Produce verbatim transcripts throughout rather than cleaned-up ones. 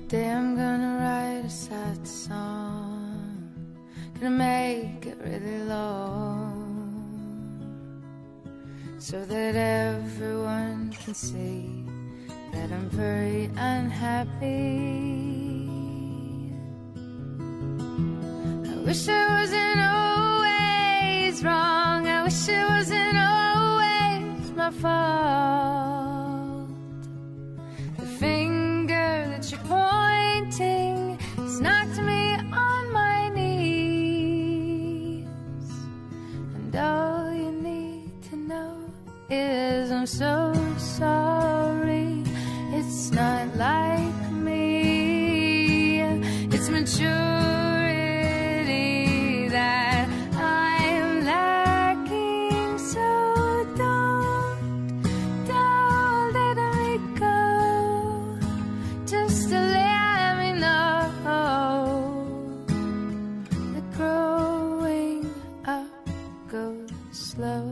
Today I'm gonna write a sad song, gonna make it really long, so that everyone can see that I'm very unhappy. I wish I wasn't always wrong, I wish it wasn't always my fault. The finger that you're pointing has knocked me on my knees, and all you need to know is I'm so sorry. It's not like me, it's maturity that I'm lacking. So don't, don't let me go, just to let me know that growing up goes slow.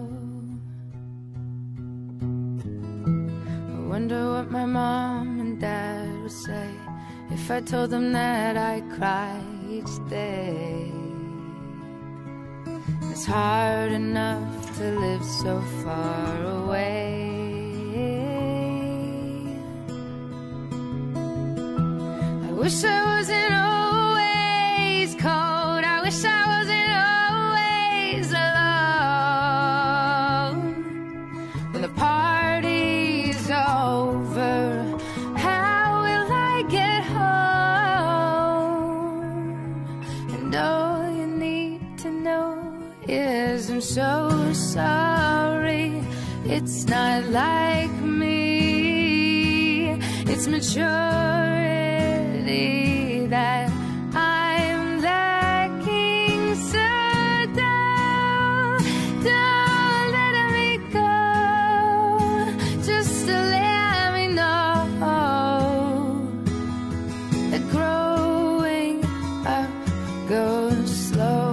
I wonder what my mom and dad would say if I told them that I cry each day. It's hard enough to live so far away. I wish I wasn't always cold, I wish I wasn't always alone. When the party's over, how will I get home? And all you need to know is I'm so sorry. It's not like me, it's maturity that I'm lacking. So don't, don't let me go, just to let me know that growing up goes slow.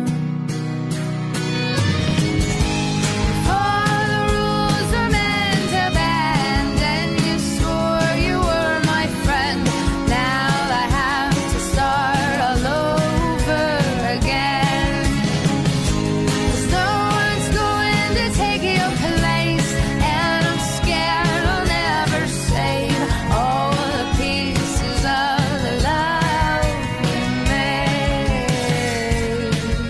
All the rules were meant to bend, and you swore you were my friend. Now I have to start all over again, 'cause no one's going to take your place, and I'm scared I'll never save all the pieces of the love we made.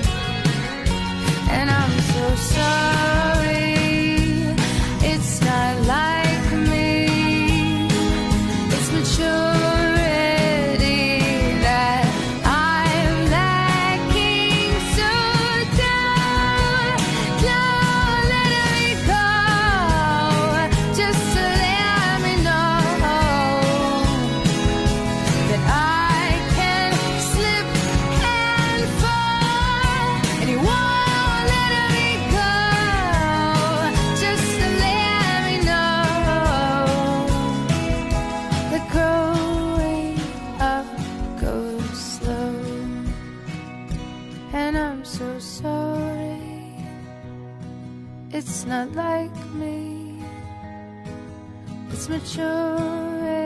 And I'm so sorry, it's not like me, it's maturity that I'm lacking. So don't, don't let me go, just to let me know that I can slip and fall, and you won't let me go, just to let me know that growing up goes slow. And I'm so sorry, it's not like me, it's maturity